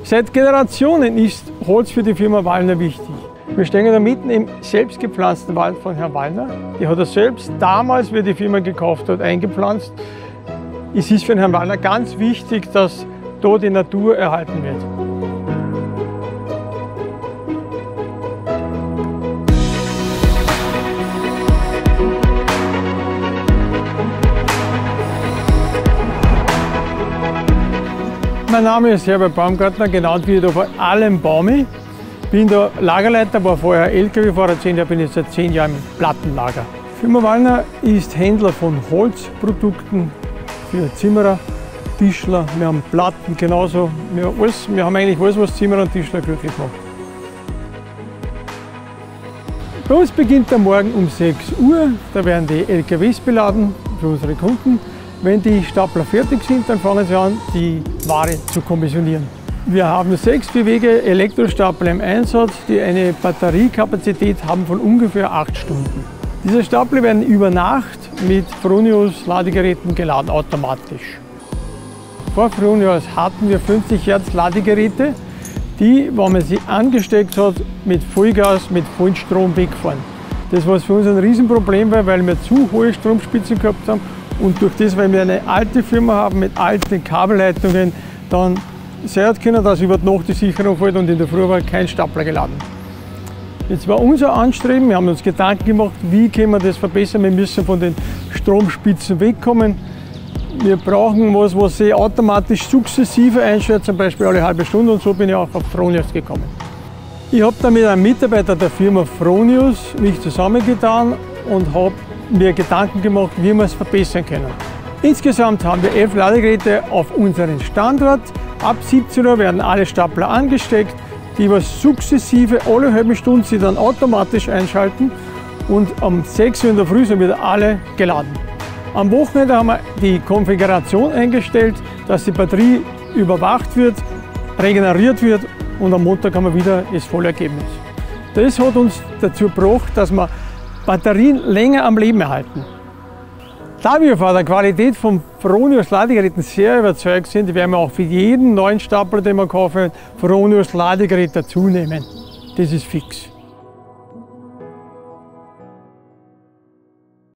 Seit Generationen ist Holz für die Firma Wallner wichtig. Wir stehen da mitten im selbst gepflanzten Wald von Herrn Wallner. Die hat er selbst damals, wie er die Firma gekauft hat, eingepflanzt. Es ist für den Herrn Wallner ganz wichtig, dass da die Natur erhalten wird. Mein Name ist Herbert Baumgartner, genannt wird vor allem Baumi. Bin der Lagerleiter, war vorher LKW-Fahrer, 10 Jahre, bin jetzt seit 10 Jahren im Plattenlager. Firma Wallner ist Händler von Holzprodukten für Zimmerer, Tischler. Wir haben Platten genauso. Wir haben eigentlich alles, was Zimmerer und Tischler glücklich macht. Bei uns beginnt der Morgen um 6 Uhr. Da werden die LKWs beladen für unsere Kunden. Wenn die Stapler fertig sind, dann fangen sie an, die Ware zu kommissionieren. Wir haben 6 bewege Elektrostapler im Einsatz, die eine Batteriekapazität haben von ungefähr 8 Stunden. Diese Stapler werden über Nacht mit Fronius Ladegeräten geladen, automatisch. Vor Fronius hatten wir 50 Hertz Ladegeräte, die, wenn man sie angesteckt hat, mit Vollgas, mit Vollstrom wegfahren. Das war für uns ein Riesenproblem, weil wir zu hohe Stromspitzen gehabt haben. Und durch das, weil wir eine alte Firma haben mit alten Kabelleitungen, dann sein können, dass über die Nacht die Sicherung fällt und in der Früh war kein Stapler geladen. Jetzt war unser Anstreben, wir haben uns Gedanken gemacht, wie können wir das verbessern. Wir müssen von den Stromspitzen wegkommen. Wir brauchen was sich automatisch sukzessive einstellt, zum Beispiel alle halbe Stunde, und so bin ich auch auf Fronius gekommen. Ich habe dann mit einem Mitarbeiter der Firma Fronius mich zusammengetan und habe mir Gedanken gemacht, wie wir es verbessern können. Insgesamt haben wir 11 Ladegeräte auf unserem Standort. Ab 17 Uhr werden alle Stapler angesteckt, die wir sukzessive alle halbe Stunde sie dann automatisch einschalten, und um 6 Uhr in der Früh sind wieder alle geladen. Am Wochenende haben wir die Konfiguration eingestellt, dass die Batterie überwacht wird, regeneriert wird, und am Montag haben wir wieder das Vollergebnis. Das hat uns dazu gebracht, dass wir Batterien länger am Leben erhalten. Da wir von der Qualität von Fronius Ladegeräten sehr überzeugt sind, werden wir auch für jeden neuen Stapler, den wir kaufen, Fronius Ladegerät dazu nehmen. Das ist fix.